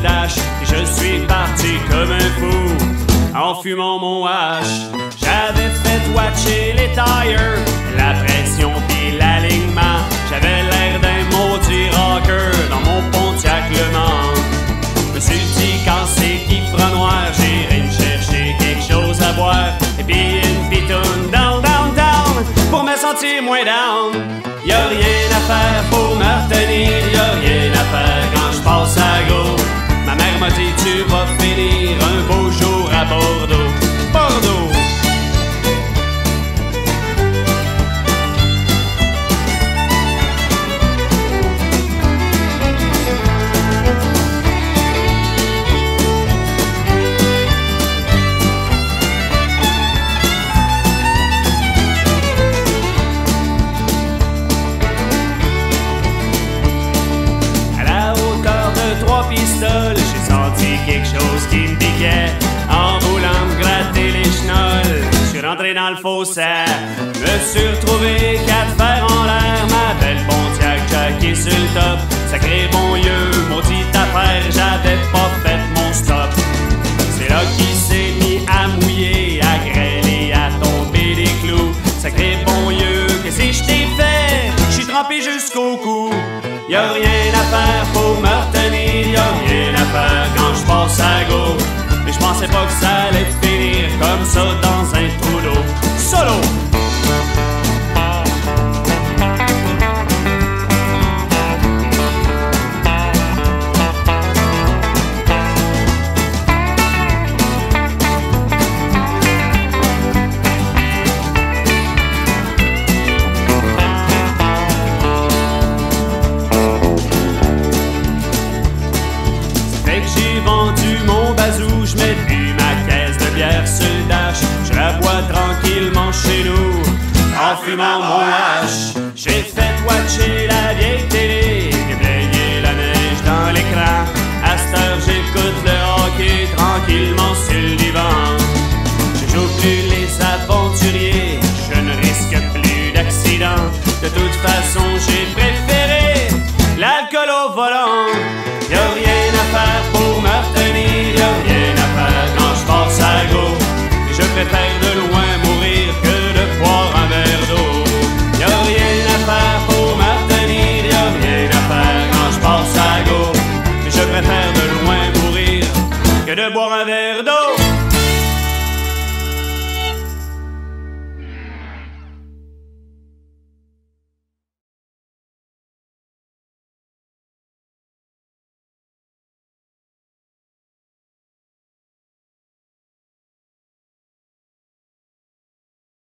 dash. Et je suis parti comme un fou en fumant mon hache. J'avais fait watcher les tires, la pression pis l'alignement. J'avais l'air d'un maudit rocker dans mon Pontiac Le Mans. Je me suis dit quand c'est qui fera noir, j'irai me chercher quelque chose à boire. Et puis une pitoune down, down, down, pour me sentir moins down. Y'a rien à faire pour me retenir, y'a rien à faire quand je passe à go. Ma mère m'a dit tu vas finir un beau jour à Bordeaux. Bordeaux. J'ai senti quelque chose qui me piquait en voulant me gratter les chenolles. Je suis rentré dans le faussaire, me suis retrouvé 4 fers en l'air. Ma belle Pontiac jackée sur le top, sacré bon Dieu, maudite affaire, j'avais pas fait mon stop. C'est là qu'il s'est mis à mouiller, à grêler, à tomber des clous. Sacré bon Dieu, qu'est-ce que je t'ai fait? Je suis trempé jusqu'au cou. Y'a rien à faire pour me retenir, y'a rien à faire quand je passe à go. Mais je pensais pas que ça allait finir comme ça dans un trou d'eau. Solo! J'ai vendu mon bazou, je mets plus ma caisse de bière sur le dash. Je la bois tranquillement chez nous, en fumant mon hache. J'ai fait watcher la vieille télé, déblayer la neige dans l'écran. À cette heure j'écoute le hockey tranquillement sur le divan. Je joue plus les aventuriers, je ne risque plus d'accident. De toute façon j'ai préféré l'alcool au volant. Y'a rien à faire pour me retenir, y'a rien à faire quand je passe à go. Et je préfère de loin mourir que de boire un verre d'eau. Y'a rien à faire pour me retenir, y'a rien à faire quand je passe à go. Et je préfère de loin mourir que de boire un verre d'eau.